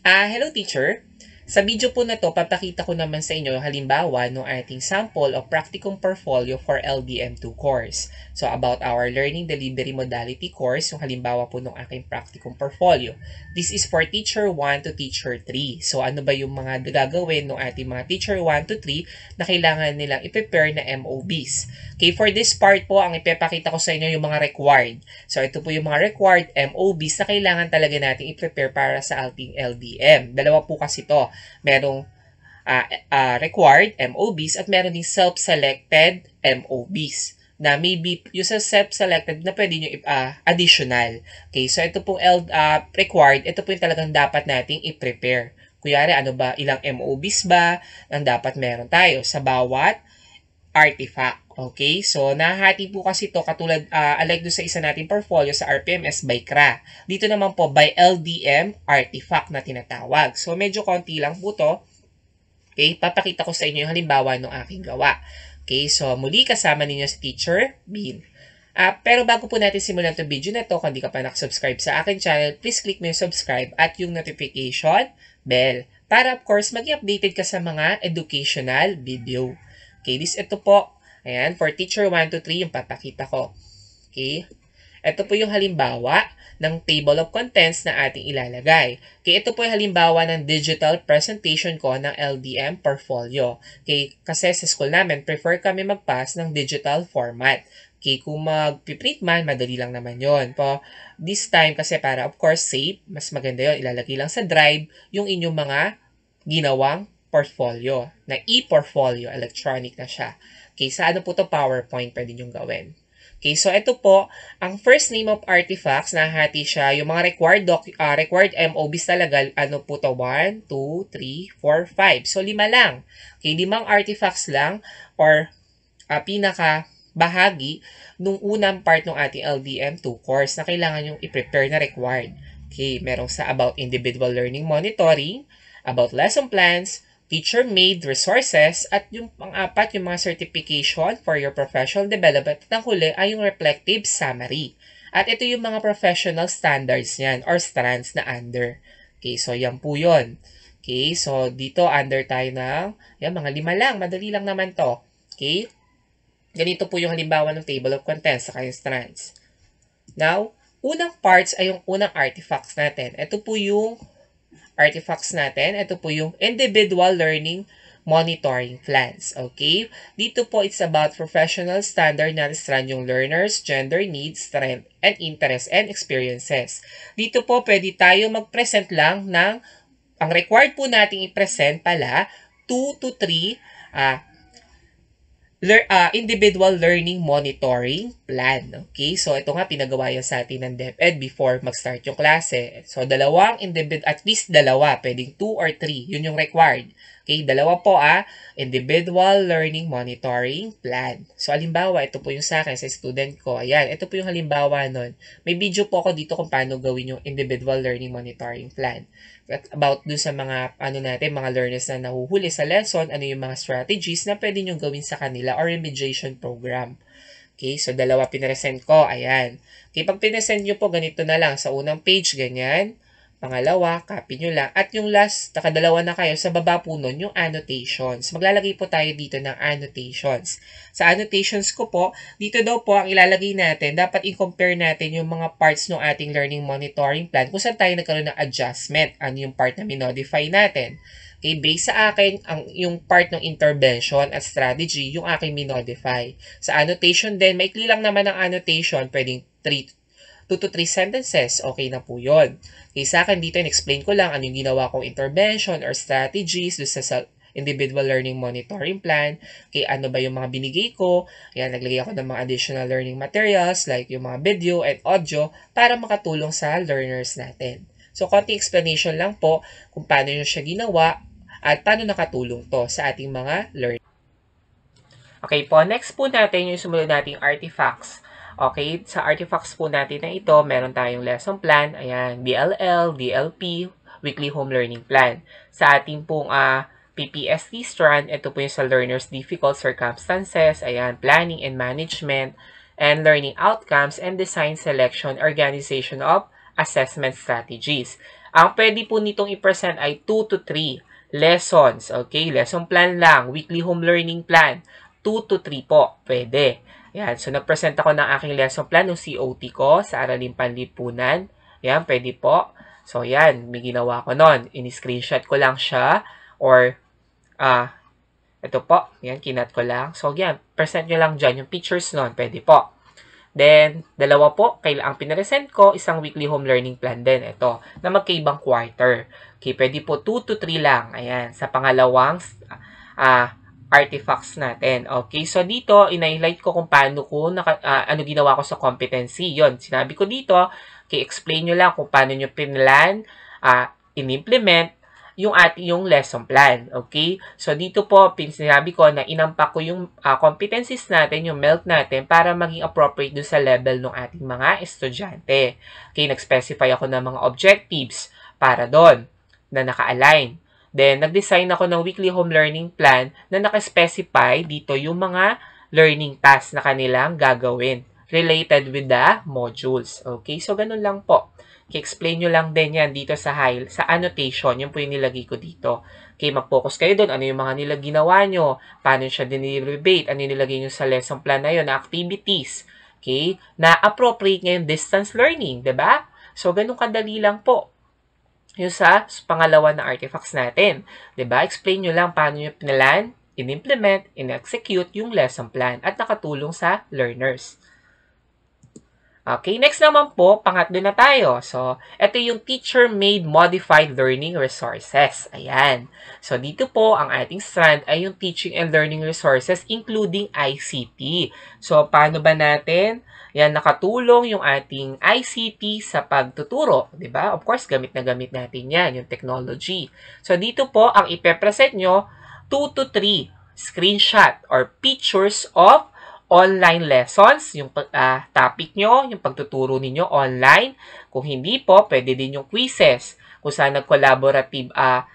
Hello teacher. Sa video po na to, papakita ko naman sa inyo halimbawa ng ating sample o practicum portfolio for LDM2 course. So about our learning delivery modality course, yung halimbawa po ng aking practicum portfolio. This is for teacher 1 to teacher 3. So ano ba yung mga gagawin ng ating mga teacher 1 to 3 na kailangan nilang i-prepare na MOVS? Okay, for this part po, ang ipapakita ko sa inyo yung mga required. So ito po yung mga required MOVS na kailangan talaga natin i-prepare para sa ating LDM. Dalawa po kasi to. Merong required MOVs at meron ding self-selected MOVs na maybe yung sa self-selected na pwede nyo additional. Okay, so ito pong required, ito po yung talagang dapat nating i-prepare. Kuyari, ano ba, ilang MOVs ba ang dapat meron tayo sa bawat artifact. Okay, so nahati po kasi ito katulad, unlike doon sa isa nating portfolio sa RPMS by CRA. Dito naman po by LDM artifact na tinatawag. So medyo konti lang po to. Okay, papakita ko sa inyo yung halimbawa ng aking gawa. Okay, so muli kasama ninyo si Teacher Bean. Pero bago po natin simulan itong video na to, kung di ka pa nakasubscribe sa akin channel, please click mo yung subscribe at yung notification bell para of course maging updated ka sa mga educational video. Okay, ito po. Ayan, for teacher 1 to 3 yung papakita ko. Okay. Ito po yung halimbawa ng table of contents na ating ilalagay. Okay, ito po yung halimbawa ng digital presentation ko ng LDM portfolio. Okay, kasi sa school namin, prefer kami mag-pass ng digital format. Okay, kung mag-print man, madali lang naman yon. Po, this time kasi para of course safe, mas maganda yon. Ilalagay lang sa drive yung inyong mga ginawang portfolio na e-portfolio, electronic na siya. Okay, sa ano po to PowerPoint pwede nyo gawin. Okay, so ito po, ang first name of artifacts, nahati siya, yung mga required MOVs talaga, ano po to, 1, 2, 3, 4, 5. So, 5 lang. Okay, 5 artifacts lang, or pinaka bahagi nung unang part ng ating LDM2 course na kailangan yung i-prepare na required. Okay, merong sa about individual learning monitoring, about lesson plans, teacher-made resources, at yung pang-apat, yung mga certification for your professional development. At ang huli ay yung reflective summary. At ito yung mga professional standards niyan or strands na under. Okay, so yan po yun. Okay, so dito under tayo ng, yan, mga 5 lang. Madali lang naman to. Okay, ganito po yung halimbawa ng table of contents sa kayong strands. Now, unang parts ay yung unang artifacts natin. Ito po yung artifacts natin. Ito po yung individual learning monitoring plans. Okay? Dito po, it's about professional standard na strand yung learners, gender needs, strength, and interest, and experiences. Dito po, pwede tayo mag-present lang ng, ang required po nating i-present pala, 2 to 3 individual learning monitoring plan. Okay? So, ito nga, pinagawa yan sa atin ng DepEd before mag-start yung klase. So, at least dalawa, pwedeng 2 or 3. Yun yung required. Okay? Dalawa po, individual learning monitoring plan. So, halimbawa, ito po yung sa akin, sa student ko. Ayan, ito po yung halimbawa nun. May video po ako dito kung paano gawin yung individual learning monitoring plan. At about dun sa mga, mga learners na nahuhuli sa lesson, ano yung mga strategies na pwede nyo gawin sa kanila or remediation program. Okay, so dalawa pinesend ko, ayan. Okay, pag pinesend nyo po, ganito na lang. Sa unang page, ganyan. Pangalawa, copy nyo lang. At yung last, nakadalawa na kayo, sa baba po nun, yung annotations. Maglalagay po tayo dito ng annotations. Sa annotations ko po, dito daw po ang ilalagay natin, dapat i-compare natin yung mga parts ng ating learning monitoring plan kung saan tayo nagkaroon ng adjustment. Ano yung part na minodify natin. Okay, based sa akin, yung part ng intervention at strategy, yung aking minodify. Sa annotation din, maikli lang naman ang annotation, pwedeng 2 to 3 sentences, okay na po yun. Okay, sa akin dito, in-explain ko lang ano yung ginawa kong intervention or strategies doon sa individual learning monitoring plan. Okay, ano ba yung mga binigay ko. Ayan, naglagay ako ng mga additional learning materials like yung mga video and audio para makatulong sa learners natin. So, konting explanation lang po kung paano nyo siya ginawa at paano nakatulong to sa ating mga learners. Okay po, next po natin yung sumunod nating artifacts. Okay, sa artifacts po natin na ito, meron tayong lesson plan, ayan, DLL, DLP, weekly home learning plan. Sa ating pong PPST strand, ito po yung sa learners' difficult circumstances, ayan, planning and management, and learning outcomes, and design selection, organization of assessment strategies. Ang pwede po nitong i-present ay 2 to 3 lessons. Okay? Lesson plan lang. Weekly home learning plan. 2 to 3 po. Pwede. Yan. So, nag-present ako ng aking lesson plan ng COT ko sa Araling Panlipunan. Yan. Pwede po. So, yan. May ginawa ko nun. In-screenshot ko lang siya. Or, ito po. Yan. Kinat ko lang. So, yan. Present nyo lang dyan. Yung pictures nun. Pwede po. Then, dalawa po, ang pinaresent ko, isang weekly home learning plan din. Ito, na magkaibang quarter. Okay, pwede po 2 to 3 lang. Ayan, sa pangalawang artifacts natin. Okay, so dito, in-highlight ko kung paano ko, ano ginawa ko sa competency. Yon, sinabi ko dito, okay, explain nyo lang kung paano nyo pinlan, in-implement, yung lesson plan. Okay? So, dito po, sinabi ko na inampak ko yung competencies natin, yung MELT natin, para maging appropriate dun sa level ng ating mga estudyante. Okay? Nag-specify ako ng mga objectives para doon na naka-align. Then, nag-design ako ng weekly home learning plan na naka-specify dito yung mga learning tasks na kanilang gagawin related with the modules. Okay? So, ganun lang po. I-explain nyo lang din yan dito sa annotation. Yun po yung nilagay ko dito. Okay, mag-focus kayo doon. Ano yung mga ginawa nyo? Paano siya dinirelevate? Ano yung nilagay nyo sa lesson plan na yun? Na activities. Okay? Na appropriate ngayon distance learning. Diba? So, ganun kadali lang po. Yung sa pangalawa na artifacts natin. Diba? Explain nyo lang paano nyo pinalan, in-implement, in-execute yung lesson plan at nakatulong sa learners. Okay, next naman po, pangatlo na tayo. So, ito yung teacher-made modified learning resources. Ayan. So, dito po, ang ating strand ay yung teaching and learning resources including ICT. So, paano ba natin? Yan, nakatulong yung ating ICT sa pagtuturo. Diba? Of course, gamit na gamit natin yan, yung technology. So, dito po, ang ipepresent nyo, 2 to 3 screenshot or pictures of online lessons, yung topic nyo, yung pagtuturo ninyo online. Kung hindi po, pwede din yung quizzes. Kung saan nag-collaborative,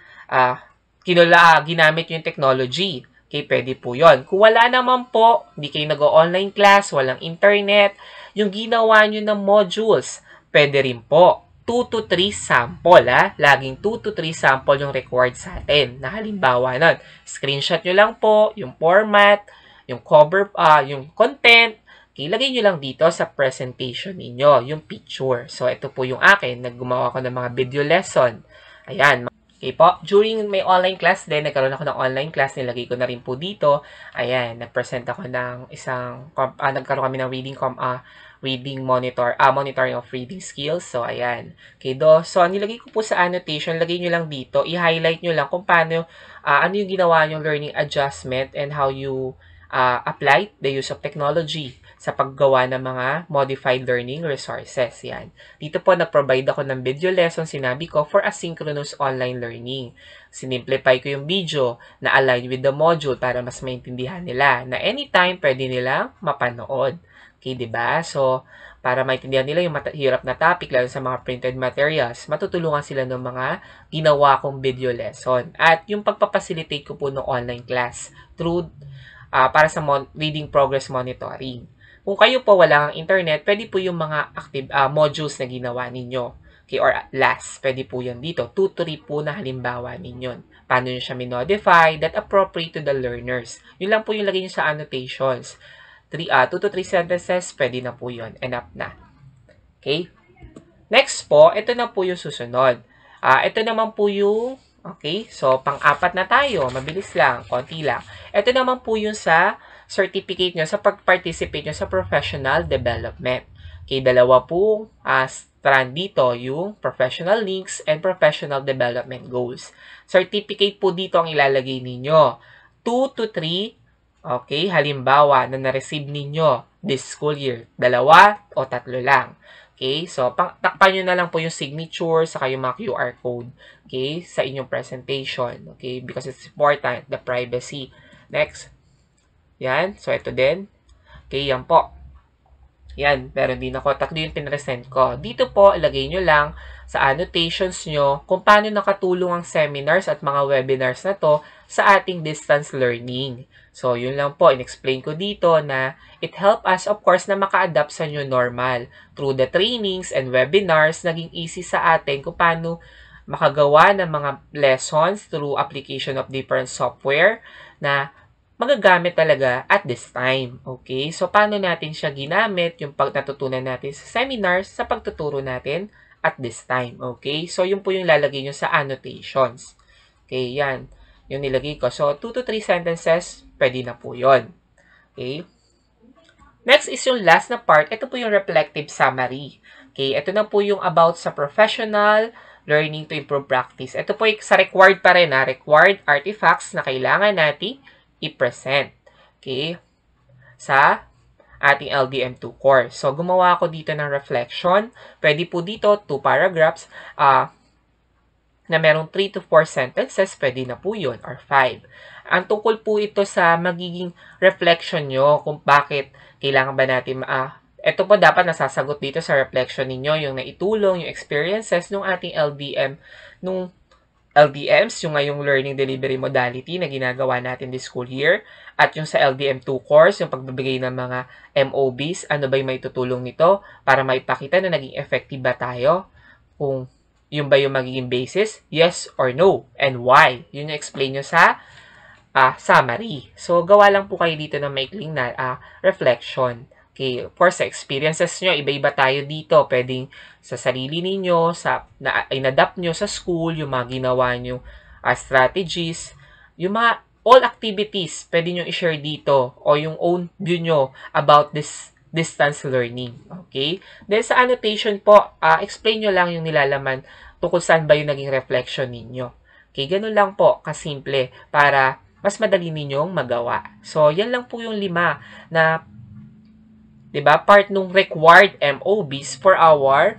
ginamit yung technology. Okay, pwede po yon. Kung wala naman po, hindi kayo nag-online class, walang internet, yung ginawa nyo ng modules, pwede rin po. 2 to 3 sample, Laging 2 to 3 sample yung required sa atin. Na halimbawa nun, screenshot nyo lang po, yung format, yung cover, yung content, ilagay nyo lang dito sa presentation ninyo, yung picture. So, ito po yung akin. Naggumawa ko ng mga video lesson. Ayan. Okay po. During may online class din, nagkaroon ako ng online class, nilagay ko na rin po dito. Ayan. Nag-present ako ng nagkaroon kami ng reading monitoring of reading skills. So, ayan. Okay, so, nilagay ko po sa annotation, lagay nyo lang dito, i-highlight nyo lang kung paano, ano yung ginawa yung learning adjustment and how you apply the use of technology sa paggawa ng mga modified learning resources. Yan. Dito po, nag-provide ako ng video lesson, sinabi ko, for asynchronous online learning. Sinimplify ko yung video na align with the module para mas maintindihan nila na anytime pwede nilang mapanood. Okay, diba? So, para maintindihan nila yung hirap na topic, lalo sa mga printed materials, matutulungan sila ng mga ginawa kong video lesson. At yung pagpapacilitate ko po ng online class through para sa reading progress monitoring. Kung kayo po wala ang internet, pwede po yung mga active modules na ginawa ninyo. Okay, or last, pwede po yan dito. 2 to 3 po na halimbawa ninyo. Paano nyo siya minodify that appropriate to the learners. Yun lang po yung lagay nyo sa annotations. 2 to 3 sentences, pwede na po yun. Enough na. Okay? Next po, ito na po yung susunod. Ito naman po yung okay, so pang-apat na tayo. Mabilis lang, konti lang. Ito naman po yung sa certificate nyo, sa pag-participate nyo sa professional development. Okay, dalawa po strand dito, yung professional links and professional development goals. Certificate po dito ang ilalagay ninyo. 2 to 3, okay, halimbawa na na-receive ninyo this school year. 2 o 3 lang. Okay, so takpan nyo na lang po yung signature saka yung mga QR code, okay, sa inyong presentation, okay, because it's important, the privacy. Next. Yan, so ito din. Okay, yan po. Yan, meron din ako. 3 yung pinresent ko. Dito po, ilagay nyo lang sa annotations nyo kung paano nakatulong ang seminars at mga webinars na to sa ating distance learning. So, yun lang po. In-explain ko dito na it help us, of course, na maka-adapt sa new normal. Through the trainings and webinars, naging easy sa atin kung paano makagawa ng mga lessons through application of different software na magagamit talaga at this time. Okay? So, paano natin siya ginamit, yung natutunan natin sa seminars, sa pagtuturo natin at this time. Okay? So, yun po yung lalagay nyo sa annotations. Okay, yan. Yung nilagay ko. So, 2 to 3 sentences, pwede na po yun. Okay? Next is yung last na part. Ito po yung reflective summary. Okay, ito na po yung about sa professional learning to improve practice. Ito po sa required pa rin, required artifacts na kailangan natin i-present. Okay? Sa ating LDM2 course. So, gumawa ako dito ng reflection. Pwede po dito, 2 paragraphs, na merong 3 to 4 sentences, pwede na po yun, or 5. Ang tungkol po ito sa magiging reflection nyo, kung bakit kailangan ba natin, ito po dapat nasasagot dito sa reflection ninyo, yung naitulong, yung experiences nung ating LDM, nung LDMs, yung ngayong learning delivery modality na ginagawa natin this school year, at yung sa LDM2 course, yung pagbibigay ng mga MOVS, ano ba yung may tutulong nito para maipakita na naging effective ba tayo? Kung yun ba yung magiging basis? Yes or no? And why? Yun yung explain nyo sa summary. So, gawa lang po kayo dito ng maikling na reflection. Okay, of course, sa experiences nyo, iba-iba tayo dito. Pwedeng sa sarili ninyo, in-adapt nyo sa school, yung mga ginawa nyo strategies, yung mga all activities, pwede nyo i-share dito, o yung own view nyo about this distance learning. Okay? Then, sa annotation po, explain nyo lang yung nilalaman tungkol saan ba yung naging reflection ninyo. Okay, ganun lang po, kasimple, para mas madali ninyong magawa. So, yan lang po yung 5 na diba? Part nung required MOVs for our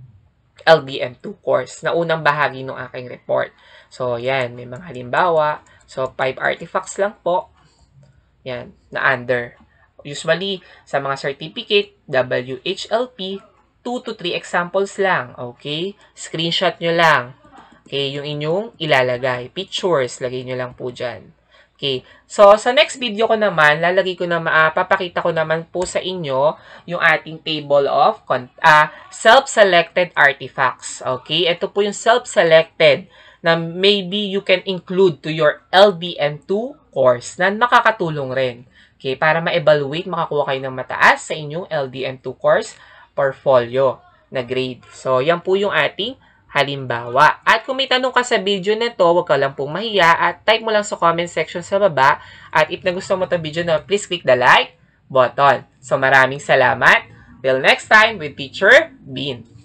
LDM2 course na unang bahagi ng aking report. So, yan. May mga halimbawa. So, 5 artifacts lang po. Yan. Na under. Usually, sa mga certificate, WHLP, 2 to 3 examples lang. Okay? Screenshot nyo lang. Okay? Yung inyong ilalagay. Pictures, lagay nyo lang po dyan. Okay. So, sa next video ko naman, lalagay ko na papakita ko naman po sa inyo yung ating table of self-selected artifacts. Okay. Ito po yung self-selected na maybe you can include to your LDM2 course na nakakatulong rin. Okay. Para ma-evaluate, makakuha kayo ng mataas sa inyong LDM2 course portfolio na grade. So, yan po yung ating halimbawa. At kung may tanong ka sa video nito, huwag ka lang pong mahiya at type mo lang sa comment section sa baba. At if nagustuhan mo itong video na, please click the like button. So maraming salamat. Till next time with Teacher Bean.